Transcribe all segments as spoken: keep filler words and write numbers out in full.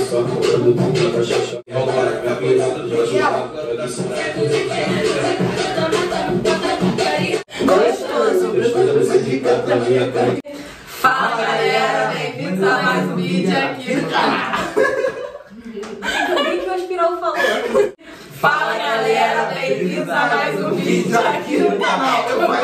Gostoso. Fala galera, bem-vindos a mais um vídeo aqui no canal. Alguém que o aspirou falou. Fala galera, bem-vindos a mais um vídeo aqui no canal.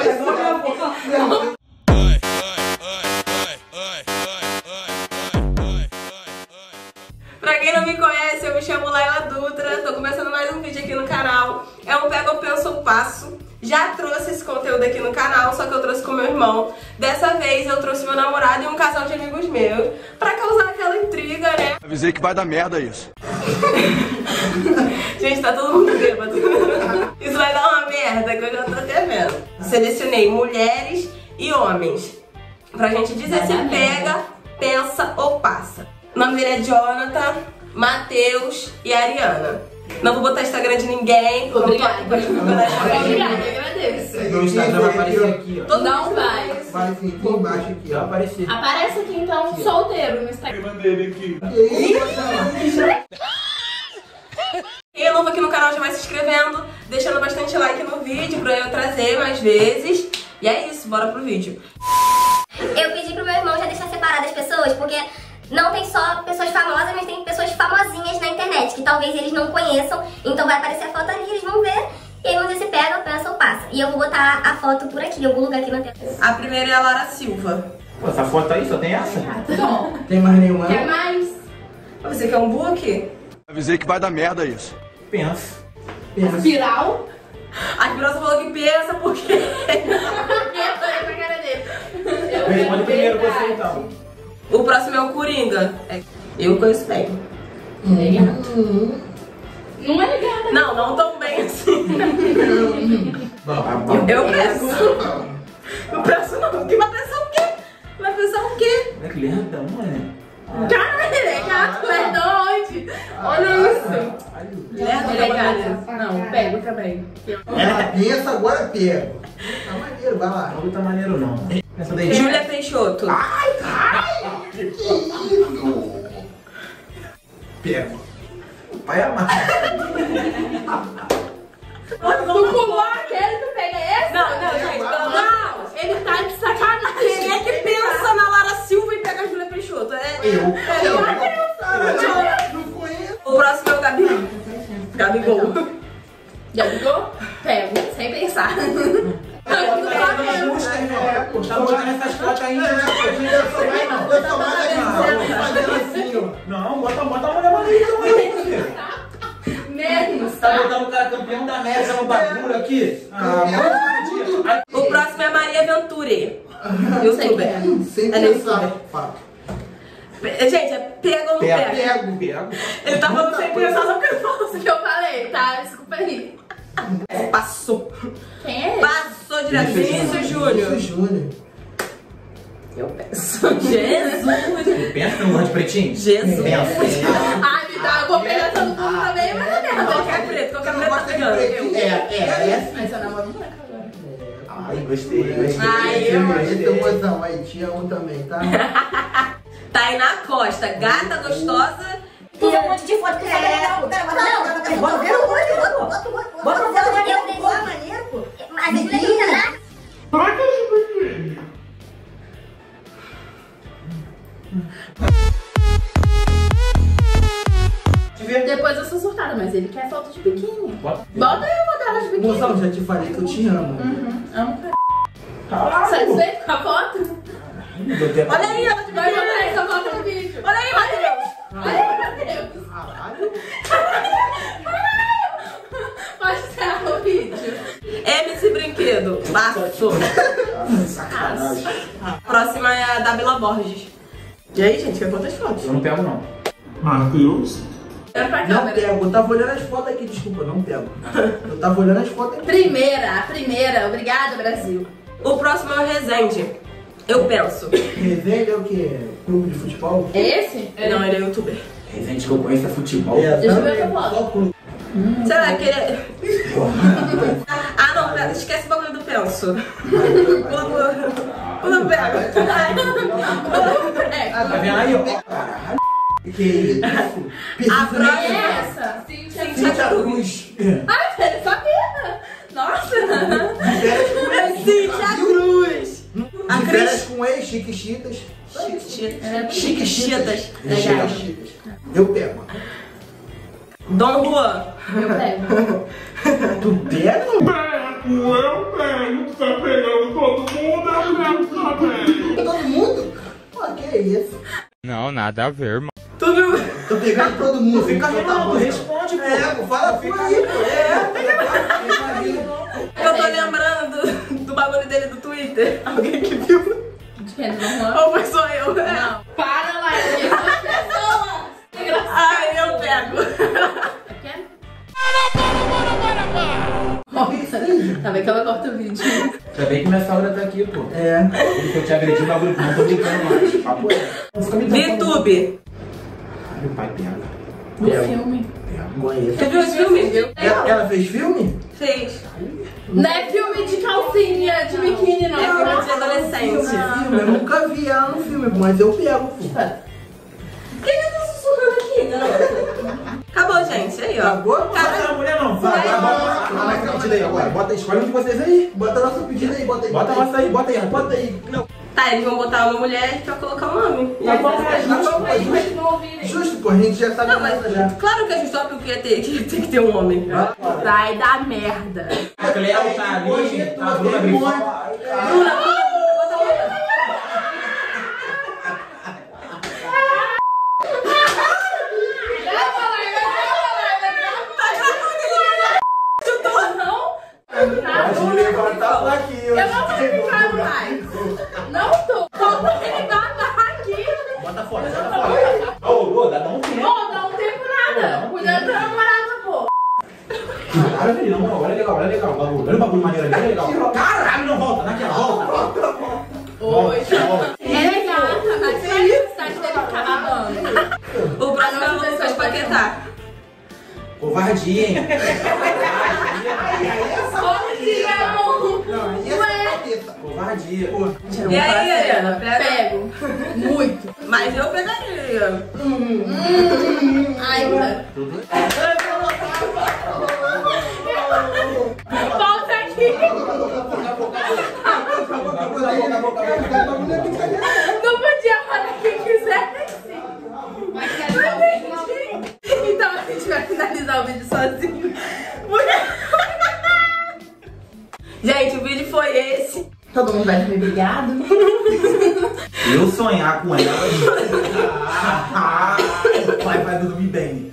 Pra quem não me conhece, eu me chamo Laila Dutra. Tô começando mais um vídeo aqui no canal. É um Pega ou Pensa ou Passo. Já trouxe esse conteúdo aqui no canal, só que eu trouxe com meu irmão. Dessa vez eu trouxe meu namorado e um casal de amigos meus, pra causar aquela intriga, né? Avisei que vai dar merda isso. Gente, tá todo mundo bêbado. Isso vai dar uma merda, que eu já tô até vendo. Selecionei mulheres e homens, pra gente dizer se pega, pensa ou passa. O nome dele é Jonathan, Matheus e Ariana. Não vou botar Instagram de ninguém. Obrigada. Obrigada, eu agradeço. Meu Instagram vai aparecer aqui, ó. Não vai. Vai aqui embaixo aqui, ó. Vai aparecer. Aparece aqui então, aqui, solteiro no Instagram. Eu mandei ele aqui. Quem é novo aqui no canal já vai se inscrevendo, deixando bastante like no vídeo pra eu trazer mais vezes. E é isso, bora pro vídeo. Eu pedi pro meu irmão já deixar separado as pessoas, porque não tem só pessoas famosas, mas tem pessoas famosinhas na internet, que talvez eles não conheçam, então vai aparecer a foto ali, eles vão ver, e aí vão dizer se pega, pensa ou passa. E eu vou botar a foto por aqui, em algum lugar aqui na tela. A primeira é a Lara Silva. Pô, essa foto aí só tem essa? Bom, Tem mais nenhuma? quer mais? Você quer um book? Avisei que vai dar merda isso. Pensa. Pensa. Espiral? A Pirosa falou que pensa porque... Eu falei pra cara dele. Eu Responde primeiro você verdade. então. O próximo é o Coringa. É, eu conheço bem. Hum. Não é ligada. Não, não tão bem assim. Bom, Eu penso. Eu penso não. Porque vai pensar o quê? Vai pensar o quê? é que lenta, mano. Cara, ele é gato. Mas de onde? Olha isso. Lerdo, Ele é gato. gato. Não, pego também. Ah, pensa agora, pego. Tá maneiro, vai lá. Não tá maneiro não. Pensa daí. Júlia Peixoto. Pego. Vai amar. Tu pulou aquele, tu pega esse? Não, não, gente, não, não. Ele tá de sacanagem. Quem é que pensa na Lara Silva e pega a Júlia Peixoto? É Eu. É eu. Não conheço. O próximo é o Gabigol. Gabigol. Já ligou? Pego, sem pensar. Tá botando essas fotos aí, né? Eu sou mais não. Eu sou mais aqui. Não, bota, bota a mulher maneira também. Menos. Tá botando o cara campeão da América no bagulho aqui? Ah, mano. O próximo é Maria Venturi. Youtuber. Sem Ela é pensar. youtuber. Fato. Gente, é pega ou não Pego, pega? pego, pego. Ele tá falando sem pensar, só porque ele falou assim. O que eu falei, tá? Desculpa aí. Passou. Quem é ele? Passou direto. Vinícius Júnior. Júnior. Eu penso. Jesus. Pensa no de pretinho? Jesus. Pensa. Ai, me dá, eu vou pegar todo mundo também, mas é merda. Qualquer preto, qualquer preto tá pegando. Eu. É, é, é. Mas eu namoro um moleque agora. Ai, gostei, gostei. Ai, eu Esse é o mozão, aí te amo também, tá? Tainá Costa, gata gostosa. Tira um monte de foto que você não. Bota o dedo, bota o dedo. Bota o dedo, bota maneiro, pô. Mas ele é linda, né? Depois eu sou surtada, mas ele quer foto de biquíni. Bota. Bota aí uma dela de biquíni. Mozão, já te falei que eu te amo. Uhum, amo pra Caralho. satisfeito com a foto? Meu Deus. Olha aí, ela de Vai botar biquíni. essa foto no vídeo. Olha aí, Matheus. Ai, meu Deus. Caralho. Mostra o vídeo. M C Brinquedo. Passou. Sacanagem. A próxima é a Dabila Borges. E aí, gente, quer quantas fotos? Eu não pego, não. Matheus. Olha pra Não câmera. pego, eu tava olhando as fotos aqui, desculpa, não pego. Eu tava olhando as fotos aqui. Primeira, a primeira. Obrigada, Brasil. O próximo é o Rezende. Eu penso. Resende é o quê? Clube de futebol? É esse? Não, ele é youtuber. Resende que eu conheço é futebol. É, Deixa eu ver essa foto. só clube. Será que ele é... Ah, não, pera, esquece o bagulho do penso. Pula pro... Pula pro pego. Ah, tá vendo aí, ó? Caralho. Que isso? A próxima é é essa? Cíntia Cíntia Cruz. Cruz. Ai, ele sabia. Nossa. é Cíntia Cruz. A De férias Cris. com ex, Chiquichitas. Chiquititas. Chiquichitas. Legal. Chiquichitas. Eu pego. Dom Juan. Eu pego. Tu pega? Pego, eu pego. Tu tá pegando todo mundo, eu pego também. Todo mundo? Pô, que isso? Não, nada a ver, mano. Tu viu? Tô pegando todo mundo. Fica Então tá rindo, bom. responde, pô. É, pô, fala por aí, pô. É, Eu tô lembrando do, do bagulho dele do Twitter. Alguém que viu? De quem? Do Dom Juan? Ou foi só eu? Não. Para lá, eu tenho duas pessoas. Ai, eu pego. Quer? Nossa, tá vendo que ela corta o vídeo. Ainda bem que minha sogra tá aqui, pô. É. Eu te agredi o bagulho, não tô brincando mais. Papo é. Não fica me dando. VTube. Meu pai pega. Do É. filme. Conheço. Você viu esse filme? Ela, ela fez filme? Fez. Não é filme de calcinha, de biquíni, não. É filme de adolescente. Filme, eu nunca vi ela no filme, mas eu pego, pô. Quem que tá sussurrando aqui, garoto? Acabou, gente. Aí, ó. Acabou? Não é mulher, não. Vai, vai, bota. Bota essa pedida aí agora. Bota, escolhe um de vocês aí. Bota a nossa pedida aí, bota aí. Bota a nossa aí, bota aí. Bota aí. Não. Tá, eles vão botar uma mulher pra colocar um homem. E Tá aí, bom, vai é ficar justo. justo. Aí, pra eles não ouvirem. Justo, pô, a gente já sabe Não, mas nada já. claro que é justo, óbvio que ia ter, que tem que ter um homem. Vai dar merda. A Cleo tá ali, tá a Bruna brigou. Bruna, bota outra. Pode levantar a plaquinha. Eu não tô brincando mais. Não tô. Tô brigando aqui. Bota fora, bota fora. Ô, ô, dá um tempo. Ô, dá um tempo nada. Cuidado da namorada, pô. Cara, filho, não, olha legal, olha legal o bagulho. Olha o bagulho maneiro ali, olha legal. Caralho, não volta, naquela, volta. Oi. Volta. É legal, mas que necessidade dele ficar babando. O próximo é o Lucas Paquetá. Covardia, hein? Covardia. E aí, Ariana? Pega? Pego. Muito. Mas eu pegaria. Ainda. Volta aqui. Não podia falar quem quisesse. Mas então a gente vai finalizar o vídeo sozinho. Gente, o vídeo foi esse. Todo mundo vai dormir brigado. Eu sonhar com ela. Vai, vai dormir bem.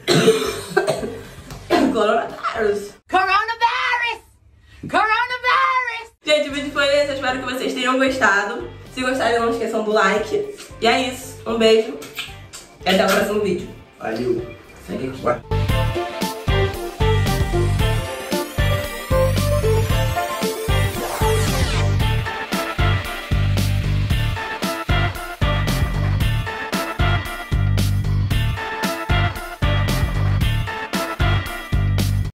Coronavírus. Coronavirus! Coronavirus! Gente, o vídeo foi esse. Eu espero que vocês tenham gostado. Se gostarem, não esqueçam do like. E é isso. Um beijo. E até o próximo vídeo. Valeu. Segue aqui.